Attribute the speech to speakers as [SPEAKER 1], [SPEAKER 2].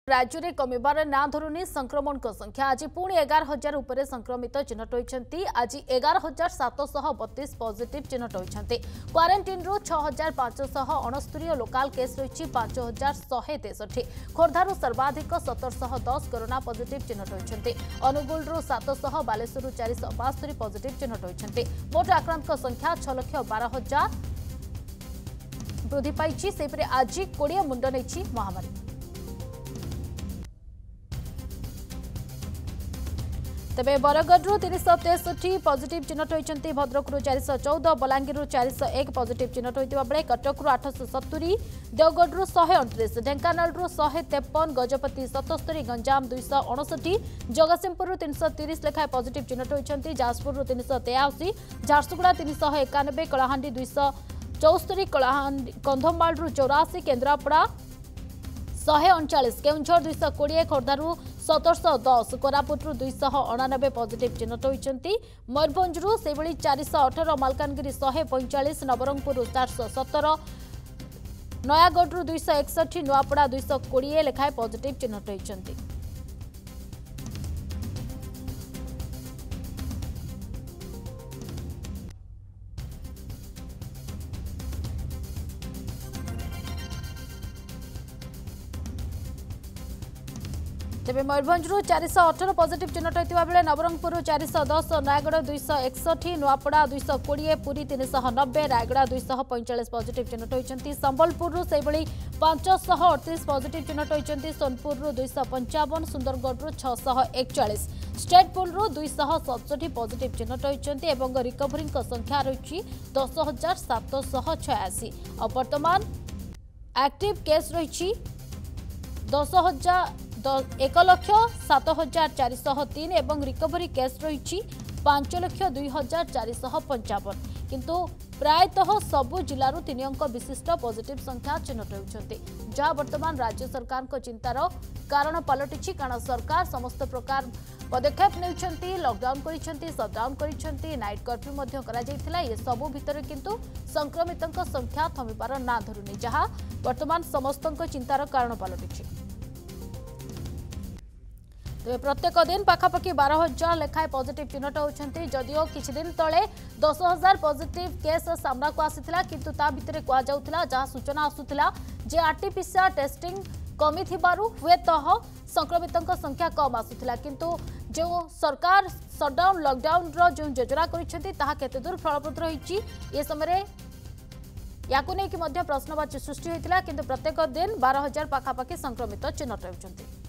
[SPEAKER 1] राज्य में कमिबार ना धरुनी संक्रमण संख्या आज पुणी 11,000 उपर संक्रमित चिन्हट होती। आज 11,732 पॉजिटिव चिन्हट होती। क्वारंटाइन रु 6,569 लोकाल केस रही 5,163। खोर्धारू सर्वाधिक 1,710 कोरोना पॉजिटिव चिन्हट होती। अनुगुल 700 बालेश्वर 472 पॉजिटिव चिन्हट होती। मोट आक्रांत संख्या 6,12,000 वृद्धि पाई। सेपरि आज 20 मुंड नहीं महामारी। तेबे बरगढ़ 363 पॉजिटिव चिन्हट होती। भद्रक 414 बलांगीर 401 पॉजिटिव चिन्हट होता बेले कटक 870 देवगढ़ 129 ढेंकानाल 153 गजपति 77 गंजाम 259 जगतसिंहपुर 330 लेखाएं पॉजिटिव चिन्हट होती। जाजपुर 383 झारसुगुड़ा 391 कलाहांडी 274 कंधमाल 84 केन्द्रापड़ा 139 केउंझर 220 खोर्धारू 1710 कोरापुट 299 पॉजिटिव चिन्हट होती। मयूरभंज से 418 मालकानगिरी 145 नवरंगपुर 417 नयागढ़ 261 नुआपड़ा 220 लेखाएं पॉजिटिव चिन्हट होती। तेबे मयूरभंज 418 पॉजिटिव चिन्हट होता बेले नवरंगपुर 410 नयागढ़ 261 नुआपड़ा 220 पुरी 390 रायगड़ा 245 पॉजिटिव चिन्हट होती। संबलपुर से 538 पॉजिटिव चिन्हट होती। सोनपुर 255 सुंदरगढ़ 641 स्टेटपुल 267 पॉजिटिव चिन्हट होती। रिकवरी संख्या रही 10,786 और वर्तमान एक्टिव केस रही 1,07,403 एवं रिकवरी केस रही 5,02,455 किंतु प्रायतः सबु जिलूर 3 अंक विशिष्ट पॉजिटिव संख्या चिन्हट होती जहां वर्तमान राज्य सरकार को चिंतार कारण पलटि। कारण सरकार समस्त प्रकार पदक्षेप नहीं लॉकडाउन कर शटडाउन कर नाइट कर्फ्यू ये सबू भितर किंतु संक्रमित संख्या थमिबार ना धरुनी जहां वर्तमान समस्त चिंतार कारण पलटि। प्रत्येक दिन पाखापाखि 12,000 लेखाएं पॉजिटिव चिन्हट होती। जदिओ किछि दिन तले 10,000 पॉजिटिव केस सामना को आसीथिला किंतु ता भितरे कुआ जाउथिला जहां सूचना आसुथिला जे आरटीपीसीआर टेस्टिंग कमी थिबारु हुएतः संक्रमितों संख्या कम आसुथिला किंतु जो सरकार शटडाउन लॉकडाउन रो जो योजना करिसेंती ताहा केते दूर फलप्रद रहिछि ए समय याकु नै कि मध्य प्रश्नवाची सृष्टि होइतिला किंतु प्रत्येक दिन 12,000 पाखापाखि संक्रमित चिन्हट होउछंती।